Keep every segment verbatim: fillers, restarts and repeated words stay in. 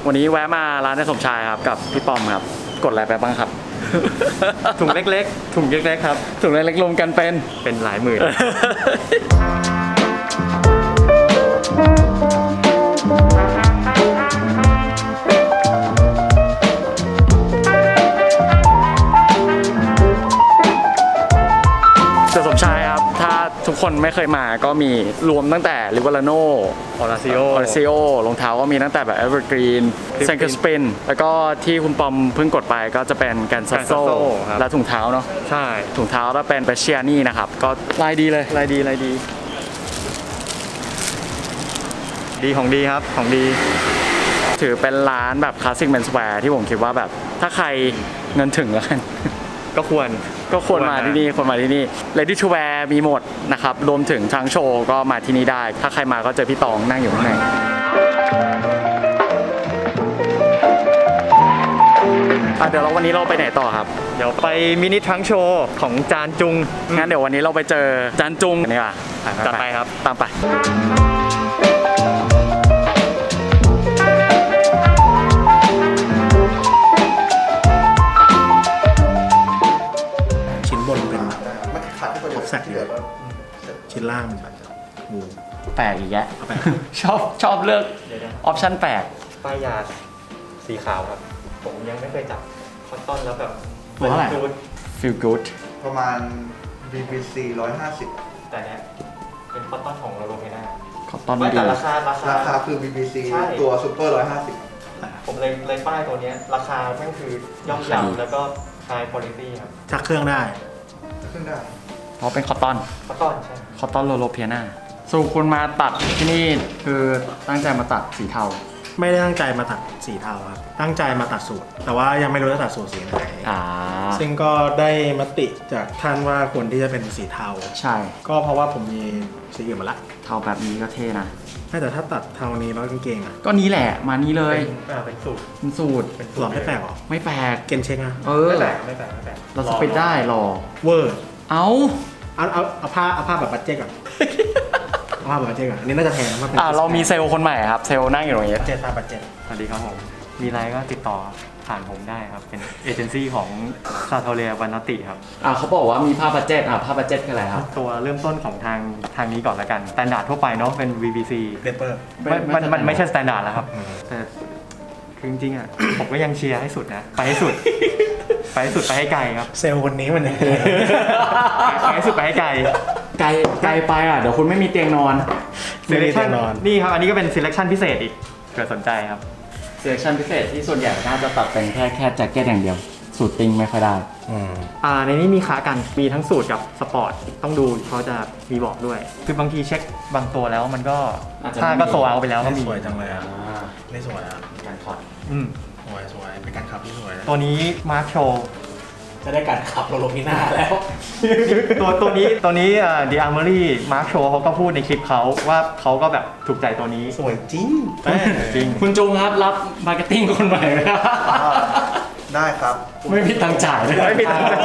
วันนี้แวะมาร้านนายสมชายครับกับพี่ปอมครับกดอะไรไปบ้างครับถุงเล็กๆถุงเล็กๆครับถุงเล็กๆรวมกันเป็นเป็นหลายหมื่นเสือสมชายครับถ้าทุกคนไม่เคยมาก็มีรวมตั้งแต่ริเวอร์โนออราซิโอออราซิโอรองเท้าก็มีตั้งแต่แบบเอเวอร์กรีนเซนเกอร์สปินแล้วก็ที่คุณปอมเพิ่งกดไปก็จะเป็นแกนซัสโซและถุงเท้าเนาะใช่ถุงเท้าก็เป็นเปเชียนี่นะครับก็ลายดีเลยลายดีลายดีดีของดีครับของดีถือเป็นร้านแบบคลาสสิกแมนสแวร์ที่ผมคิดว่าแบบถ้าใครเงินถึงแล้วกันก็ควรก็ควรมาที่นี่ควรมาที่นี่ Ready to Wear มีหมดนะครับรวมถึงทางโชว์ก็มาที่นี่ได้ถ้าใครมาก็เจอพี่ตองนั่งอยู่ข้างในเดี๋ยวเราวันนี้เราไปไหนต่อครับเดี๋ยวไปมินิทรังโชว์ของจานจุงงั้นเดี๋ยววันนี้เราไปเจอจานจุงนี่ป่ะจัดไปครับตามไปแซกเยอะชิ้นล่างหมูแปลกอีกแยะชอบชอบเลือกออปชั่นแปลกป้ายยาสีขาวครับผมยังไม่เคยจับคอตตอนแล้วแบบตัวเท่าไหร่ feel good ประมาณ บี บี ซี หนึ่งร้อยห้าสิบแต่เนี้ยเป็นคอตตอนของเราโลเมน่าคอตตอนไม่แต่ราคาราคาราคาคือ บี บี ซี ตัวซูเปอร์หนึ่งร้อยห้าสิบผมเลยเลยป้ายตัวนี้ราคาแม่งคือย่อมเยาแล้วก็ high quality ครับชักเครื่องได้ชักเครื่องได้เพราะเป็นคอตตอนคอตตอนใช่คอตตอนโลโลเพียนาสู่คุณมาตัดที่นี่คือตั้งใจมาตัดสีเทาไม่ได้ตั้งใจมาตัดสีเทาครับตั้งใจมาตัดสูตรแต่ว่ายังไม่รู้จะตัดสูตรสีไหนซึ่งก็ได้มติจากท่านว่าควรที่จะเป็นสีเทาใช่ก็เพราะว่าผมมีสีอื่นมาละเทาแบบนี้ก็เท่นะแต่ถ้าตัดเทานี้แล้วกางเกงอ่ะก็นี้แหละมานี้เลยเป็นสูตรเป็นสูตรหล่อไม่แปลกหรอไม่แปลกเกณฑ์เช็คนะเออไม่แปลกไม่แปลกไม่แปลกเราสปิดได้หรอเวอร์เอาเอาเอาเอาผ้าเอาผ้าแบบบัตเจ็ตก่อนเอาผ้าแบบบัตเจ็ตก่อนอันนี้น่าจะแพงมากอ่าเรามีเซลล์คนใหม่ครับเซลล์นั่งอยู่ตรงนี้บัตเจ็ตผ้าบัตเจ็ตสวัสดีครับผมมีอะไรก็ติดต่อผ่านผมได้ครับเป็นเอเจนซี่ของซาโทเรียวันนติครับอ่าเขาบอกว่ามีผ้าบัตเจ็ตอ่ะผ้าบัตเจ็ตคืออะไรครับตัวเริ่มต้นของทางทางนี้ก่อนละกันสแตนดาร์ดทั่วไปเนาะเป็น วี บี ซีเปเปอร์มันมันไม่ใช่สแตนดาร์ดแล้วครับแต่คือจริงๆอ่ะผมก็ยังเชียร์ให้สุดนะไปให้สุดไปให้สุดไปให้ไกลครับเซลล์คนนี้มันไปให้สุดไปให้ไกลไกลไกลไปอ่ะเดี๋ยวคุณไม่มีเตียงนอนซีเลคชั่นนี่ครับอันนี้ก็เป็นซีเลคชั่นพิเศษอีกเกิดสนใจครับซีเลคชั่นพิเศษที่ส่วนใหญ่น่าจะตัดเป็นแค่แค่แจ็คเก็ตอย่างเดียวสูตรติงไม่ค่อยได้อ่าในนี้มีขากันมีทั้งสูตรกับสปอร์ตต้องดูเขาจะมีบอกด้วยคือบางทีเช็คบางตัวแล้วมันก็ถ้าก็โซเอาไปแล้วก็มีสวยจังเลยอ่ะไม่สวยอ่ะการถอดอืมสวยสวยเป็นการขับที่สวยตัวนี้มาร์คโชว์จะได้การขับโลโลพิน่าแล้วตัวตัวนี้ตัวนี้อ่า The Armory Mark Show เขาก็พูดในคลิปเขาว่าเขาก็แบบถูกใจตัวนี้สวยจริงจริงคุณจุงครับรับมาร์เก็ตติ้งคนใหม่ไหมครับได้ครับไม่มีตังค์จ่ายเลยไม่มีตังค์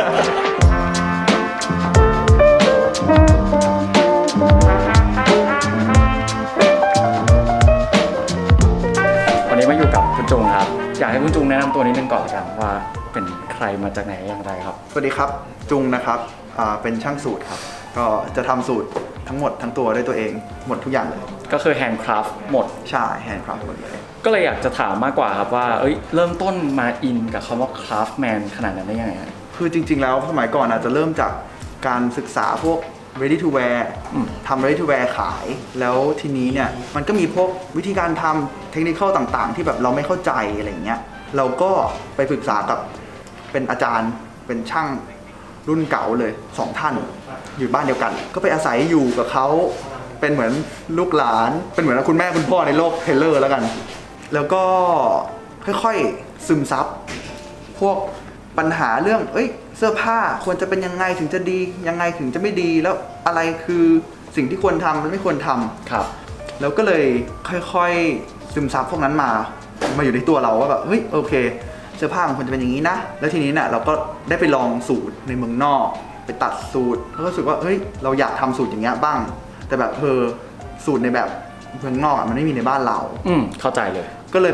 วันนี้มาอยู่กับคุณจุงครับอยากให้คุณจุงแนะนำตัวนิดนึงก่อนละกันว่าเป็นใครมาจากไหนอย่างไรครับสวัสดีครับจุงนะครับเป็นช่างสูตรครับก็จะทำสูตรทั้งหมดทั้งตัวด้วยตัวเองหมดทุกอย่างเลยก็คือแฮนด์คราฟต์หมดใช่แฮนด์คราฟต์หมดเลยก็เลยอยากจะถามมากกว่าครับว่าเอ้ยเริ่มต้นมาอินกับคำว่าคราฟต์แมนขนาดนั้นได้ยังไงคือจริงๆแล้วสมัยก่อนอาจจะเริ่มจากการศึกษาพวก ready to wear ทำ ready to wear ขายแล้วทีนี้เนี่ยมันก็มีพวกวิธีการทำเทคนิคต่างๆที่แบบเราไม่เข้าใจอะไรเงี้ยเราก็ไปปรึกษากับเป็นอาจารย์เป็นช่างรุ่นเก่าเลยสองท่านอยู่บ้านเดียวกันก็ไปอาศัยอยู่กับเขาเป็นเหมือนลูกหลานเป็นเหมือนคุณแม่คุณพ่อในโลกเทเลอร์แล้วกันแล้วก็ค่อยๆซึมซับพวกปัญหาเรื่องเอ้ยเสื้อผ้าควรจะเป็นยังไงถึงจะดียังไงถึงจะไม่ดีแล้วอะไรคือสิ่งที่ควรทำและไม่ควรทำครับแล้วก็เลยค่อยๆซึมซับพวกนั้นมามาอยู่ในตัวเราว่าแบบเฮ้ยโอเคเสื้อผ้ามันควรจะเป็นอย่างนี้นะแล้วทีนี้เนี่ยเราก็ได้ไปลองสูตรในเมืองนอกไปตัดสูตรแล้วก็รู้สึกว่าเฮ้ยเราอยากทำสูตรอย่างเงี้ยบ้างแต่แบบเออสูตรในแบบเมืองนอกมันไม่มีในบ้านเราอืมเข้าใจเลยก็เลยแบบ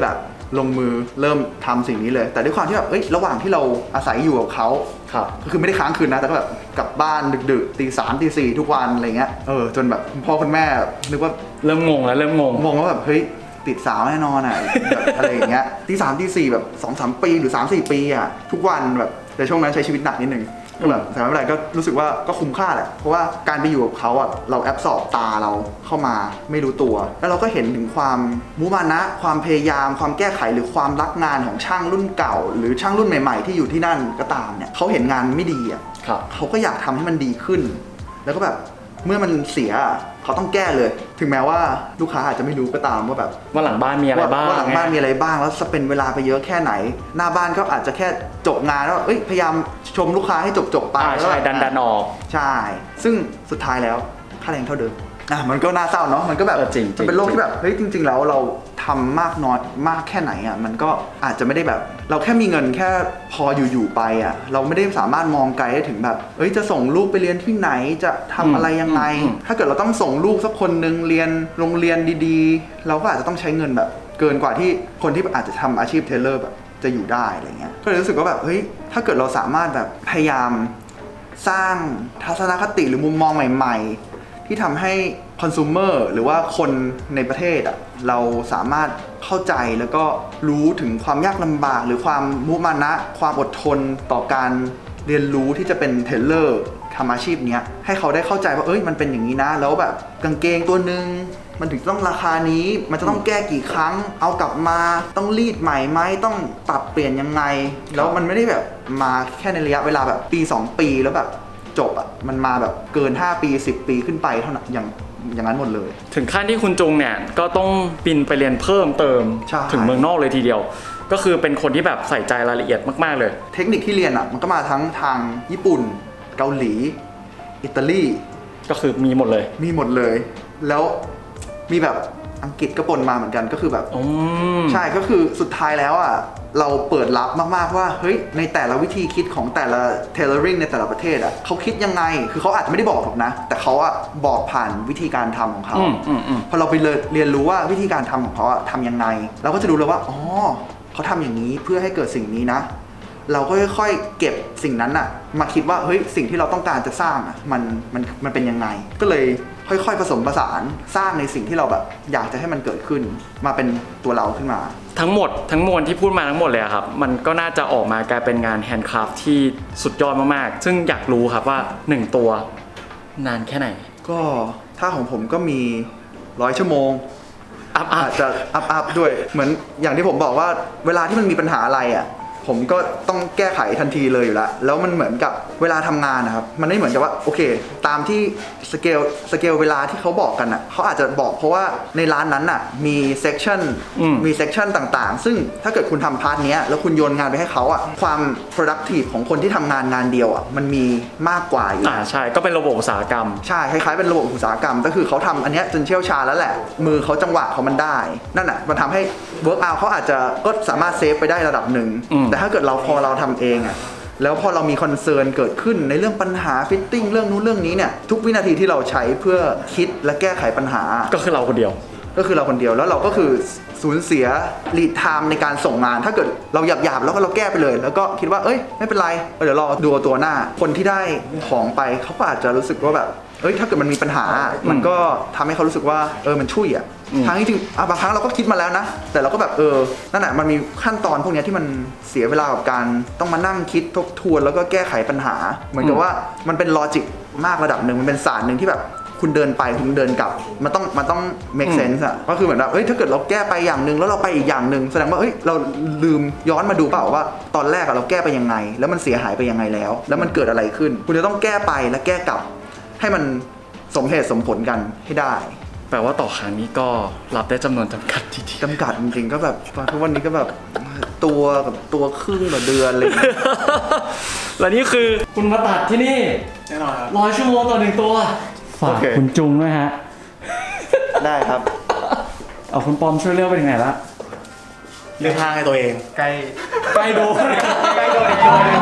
ลงมือเริ่มทำสิ่งนี้เลยแต่ด้วยความที่แบบเอ้ยระหว่างที่เราอาศัยอยู่กับเขาก็คือไม่ได้ค้างคืนนะแต่ก็แบบกลับบ้านดึกๆตีสามตีสี่ทุกวันอะไรเงี้ยเออจนแบบคุณพ่อคุณแม่นึกว่าเริ่มงงแล้วเริ่มงงงงว่าแบบเฮ้ยติดสาวแน่นอนอ่ะอะไรอย่างเงี้ยตีสามตีสี่แบบสองสามปีหรือสามสี่ปีอ่ะทุกวันแบบแต่ช่วงนั้นใช้ชีวิตหนักนิดนึงก็แบบแต่ไม่เป็นไรก็รู้สึกว่าก็คุ้มค่าแหละเพราะว่าการไปอยู่กับเขาอ่ะเราแอบสอบตาเราเข้ามาไม่รู้ตัวแล้วเราก็เห็นถึงความมุมานะความพยายามความแก้ไขหรือความรักงานของช่างรุ่นเก่าหรือช่างรุ่นใหม่ๆที่อยู่ที่นั่นก็ตามเนี่ยเขาเห็นงานไม่ดีอ่ะเขาก็อยากทำให้มันดีขึ้นแล้วก็แบบเมื่อมันเสียเขาต้องแก้เลยถึงแม้ว่าลูกค้าอาจจะไม่รู้ก็ตามว่าแบบว่าหลังบ้านมีอะไรบ้างว่าหลังบ้านมีอะไรบ้างแล้วจะเป็นเวลาไปเยอะแค่ไหนหน้าบ้านก็อาจจะแค่จบงานแล้วเอ้ยพยายามชมลูกค้าให้จบจบไปใช่ดันดันออกใช่ซึ่งสุดท้ายแล้วค่าแรงเท่าเดิมอ่ะมันก็น่าเศร้าเนาะมันก็แบบมันเป็นโลกที่แบบเฮ้ยจริงๆแล้วเราทำมากน้อยมากแค่ไหนอ่ะมันก็อาจจะไม่ได้แบบเราแค่มีเงินแค่พออยู่ๆไปอ่ะเราไม่ได้สามารถมองไกลได้ถึงแบบเอ้ยจะส่งลูกไปเรียนที่ไหนจะทำอะไรยังไงถ้าเกิดเราต้องส่งลูกสักคนนึงเรียนโรงเรียนดีๆเราก็อาจจะต้องใช้เงินแบบเกินกว่าที่คนที่อาจจะทำอาชีพเทเลอร์แบบจะอยู่ได้อะไรเงี้ยก็เลยรู้สึกว่าแบบเฮ้ยถ้าเกิดเราสามารถแบบพยายามสร้างทัศนคติหรือมุมมองใหม่ๆที่ทำให้คอน sumer หรือว่าคนในประเทศอ่ะเราสามารถเข้าใจแล้วก็รู้ถึงความยากลำบากหรือความมุมานะความอดทนต่อการเรียนรู้ที่จะเป็นเทเลอร์ทำอาชีพนี้ให้เขาได้เข้าใจว่าเอ้ยมันเป็นอย่างนี้นะแล้วแบบกางเกงตัวนึงมันถึงต้องราคานี้มันจะต้องแก้กี่ครั้งเอากลับมาต้องรีดใหม่ไหมต้องปรับเปลี่ยนยังไงแล้วมันไม่ได้แบบมาแค่ในระยะเวลาแบบปีสองปีแล้วแบบจบอ่ะมันมาแบบเกินห้าปีสิบปีขึ้นไปเท่านั้นอย่างอย่างนั้นหมดเลยถึงขั้นที่คุณจุงเนี่ยก็ต้องบินไปเรียนเพิ่มเติมถึงเมืองนอกเลยทีเดียวก็คือเป็นคนที่แบบใส่ใจรายละเอียดมากๆเลยเทคนิคที่เรียนอ่ะมันก็มาทั้งทางญี่ปุ่นเกาหลีอิตาลีก็คือมีหมดเลยมีหมดเลยแล้วมีแบบอังกฤษก็ปนมาเหมือนกันก็คือแบบใช่ก็คือสุดท้ายแล้วอ่ะเราเปิดรับมากๆว่าเฮ้ยในแต่ละวิธีคิดของแต่ละ tailoring ในแต่ละประเทศอ่ะเขาคิดยังไงคือเขาอาจจะไม่ได้บอกหรอกนะแต่เขาอ่ะบอกผ่านวิธีการทำของเขาพอเราไปเรียนรู้ว่าวิธีการทำของเขาอ่ะทำยังไงเราก็จะรู้เลยว่าอ๋อเขาทำอย่างนี้เพื่อให้เกิดสิ่งนี้นะเราก็ค่อยๆเก็บสิ่งนั้นอ่ะมาคิดว่าเฮ้ยสิ่งที่เราต้องการจะสร้างอ่ะมันมันมันเป็นยังไงก็เลยค่อยๆผสมผสานสร้างในสิ่งที่เราแบบอยากจะให้มันเกิดขึ้นมาเป็นตัวเราขึ้นมาทั้งหมดทั้งมวลที่พูดมาทั้งหมดเลยครับมันก็น่าจะออกมากลายเป็นงานแฮนด์คราฟต์ที่สุดยอดมากๆซึ่งอยากรู้ครับว่าหนึ่งตัวนานแค่ไหนก็ถ้าของผมก็มีร้อยชั่วโมงอาจจะอัพๆด้วยเหมือนอย่างที่ผมบอกว่าเวลาที่มันมีปัญหาอะไรอ่ะผมก็ต้องแก้ไขทันทีเลยอยู่แล้วแล้วมันเหมือนกับเวลาทำงานนะครับมันไม่เหมือนกับว่าโอเคตามที่สเกลสเกลเวลาที่เขาบอกกันอ่ะเขาอาจจะบอกเพราะว่าในร้านนั้นอ่ะมีเซกชันมีเซกชันต่างๆซึ่งถ้าเกิดคุณทำพาร์ทนี้แล้วคุณโยนงานไปให้เขาอ่ะความ productive ของคนที่ทำงานงานเดียวอ่ะมันมีมากกว่าอยู่อ่าใช่ก็เป็นระบบอุตสาหกรรมใช่คล้ายๆเป็นระบบอุตสาหกรรมก็คือเขาทำอันนี้จนเชี่ยวชาญแล้วแหละมือเขาจังหวะเขามันได้นั่นอ่ะมันทำให้ work out เขาอาจจะก็สามารถเซฟไปได้ระดับหนึ่งแต่ถ้าเกิดเราพอเราทำเองอ่ะแล้วพอเรามีคอนเซิร์นเกิดขึ้นในเรื่องปัญหาฟิตติ้งเรื่องนู้นเรื่องนี้เนี่ยทุกวินาทีที่เราใช้เพื่อคิดและแก้ไขปัญหาก็คือเราคนเดียวก็คือเราคนเดียวแล้วเราก็คือสูญเสียลีดไทม์ในการส่งงานถ้าเกิดเราหยาบๆแล้วก็เราแก้ไปเลยแล้วก็คิดว่าเอ้ยไม่เป็นไรเดี๋ยวรอดูตัวหน้าคนที่ได้ของไปเขาก็อาจจะรู้สึกว่าแบบเอ้ยถ้าเกิดมันมีปัญหามันก็ทำให้เขารู้สึกว่าเออมันช่วยอ่ะทั้งจริงๆบางครั้งเราก็คิดมาแล้วนะแต่เราก็แบบเออนั่นแหละมันมีขั้นตอนพวกนี้ที่มันเสียเวลากับการต้องมานั่งคิดทบทวนแล้วก็แก้ไขปัญหาเหมือนกับว่ามันเป็นลอจิกมากระดับหนึ่งมันเป็นศาสตร์หนึ่งที่แบบคุณเดินไปคุณเดินกลับมันต้องมันต้อง make sense อ่ะก็คือเหมือนแบบเอ้ยถ้าเกิดเราแก้ไปอย่างหนึ่งแล้วเราไปอีกอย่างหนึ่งแสดงว่าเอ้ยเราลืมย้อนมาดูเปล่าว่าตอนแรกเราแก้ไปยังไงแล้วมันเสียหายไปยังไงแล้วแล้วมันเกิดอะไรขึ้นคุณจะต้องแก้ไปและแก้กลับให้มันสมเหตุสมผลกันให้ได้แปลว่าต่อครั้งนี้ก็รับได้จำนวนจำกัดทีเดียวจำกัดจริงๆก็แบบทุกวันนี้ก็แบบตัวกับตัวครึ่งต่อเดือนเลยและนี่คือคุณมาตัดที่นี่แน่นอนครับร้อยชั่วโมงต่อหนึ่งตัวฝากคุณจุงด้วยฮะได้ครับเอาคุณปอมช่วยเลือกเป็นยังไงละเลือกทางให้ตัวเองใกล้ใกล้โดนใกล้โดนอีกตัวนึง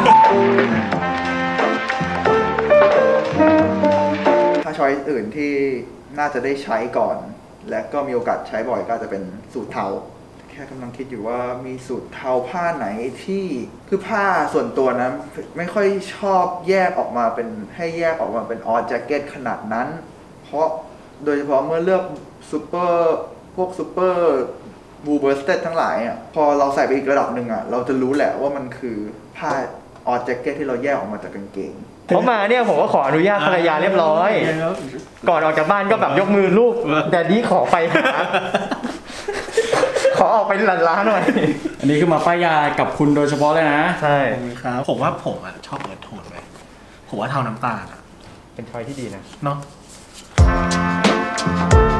ถ้าช้อยอื่นที่น่าจะได้ใช้ก่อนและก็มีโอกาสใช้บ่อยก็จะเป็นสูตรเทาเคแค่กำลังคิดอยู่ว่ามีสูตรเทาผ้าไหนที่คือผ้าส่วนตัวนะไม่ค่อยชอบแยกออกมาเป็นให้แยกออกมาเป็นออแจ็คเก็ตขนาดนั้นเพราะโดยเฉพาะเมื่อเลือกซูเปอร์พวกซูเปอร์บูเบอร์สเต็ดทั้งหลายอ่ะพอเราใส่ไปอีกระดับหนึ่งอ่ะเราจะรู้แหละว่ามันคือผ้าออแจ็คเก็ตที่เราแยกออกมาจากกางเกงเพราะมาเนี่ยผมก็ขออนุญาตภรรยาเรียบร้อย ก่อนออกจากบ้านก็แบบยกมือลูกแต่นี้ขอไปหาขอออกไปหลั่นล้าหน่อยอันนี้คือมาป้ายยากับคุณโดยเฉพาะเลยนะใช่ครับผมว่าผมอ่ะชอบเอิร์ธโทนไหมผมว่าเทาน้ำตาลอ่ะเป็นช้อยที่ดีนะเนาะ